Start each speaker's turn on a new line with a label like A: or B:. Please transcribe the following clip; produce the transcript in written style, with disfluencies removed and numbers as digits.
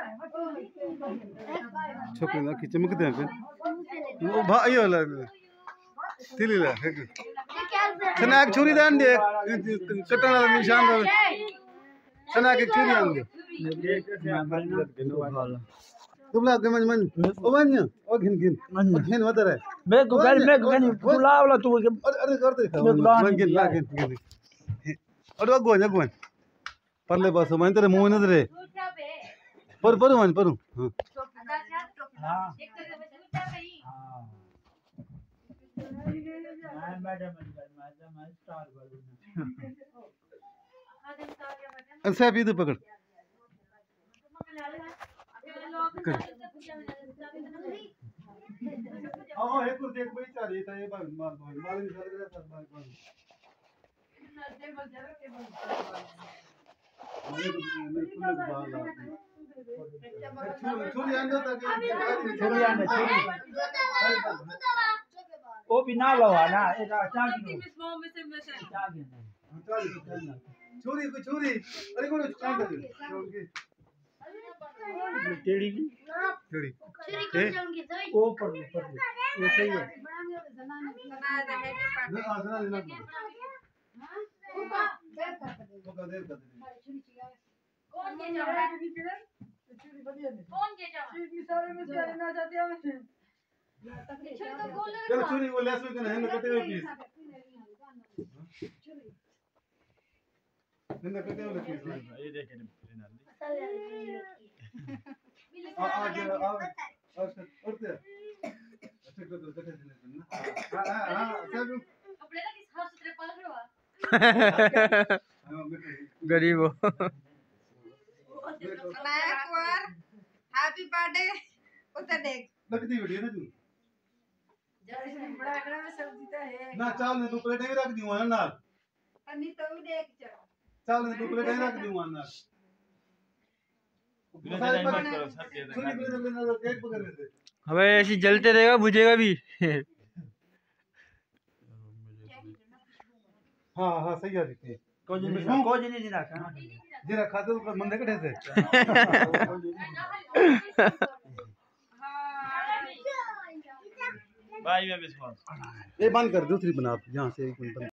A: छोकरे ना कि चमकते हैं वो भाई वाला तिली ला सना एक छुरी दान दे कटन वाला निशान दो सना एक छुरी आन दे तुम ला के मन ओ मन ओ घिन घिन घिन वदर है
B: मैं को गनी बुला वाला तू
A: अरे कर दे मन घिन ला घिन अरे अगवन परले बस मन तेरे मुंह न रे पर मन पर हां मैडम स्टार अच्छा भी तो पकड़ हां एक को देख भाई चाली था ये मार मार निकाल के सर मार छुरी आंदो ताकि छुरी आंदो वो भी ना लो ना एक चाकी छुरी को छुरी अरे कौन काम कर टेड़ी टेड़ी ओ पर वो सही है छुरी वो लेस में है कटे हुए पीस निंदा कटे हुए पीस ये देखें आज औरते अच्छा कर दो देखे ना हां सब कपड़े का किस हाथ सुथरे पाल करवा
C: गरीब हो
D: हैप्पी बर्थडे उधर देख
A: लगती वीडियो ना तू
D: जैसे बड़ा अगड़ा में सब्जी तो है
A: ना चावल ने दो प्लेट ही रख दूंगा ना
D: अन्नी तो देख
A: चावल ने दो प्लेट ही रख दूंगा ना
C: हमें ऐसी जलते रहेगा बुझेगा भी
A: हाँ हाँ सही है दिखती है
B: कोई नहीं जीना
A: जीरा खाते तो मंदे कटे थे
B: भाई मैं बिस्कुट
A: ये बंद कर दूसरी बना यहाँ से एक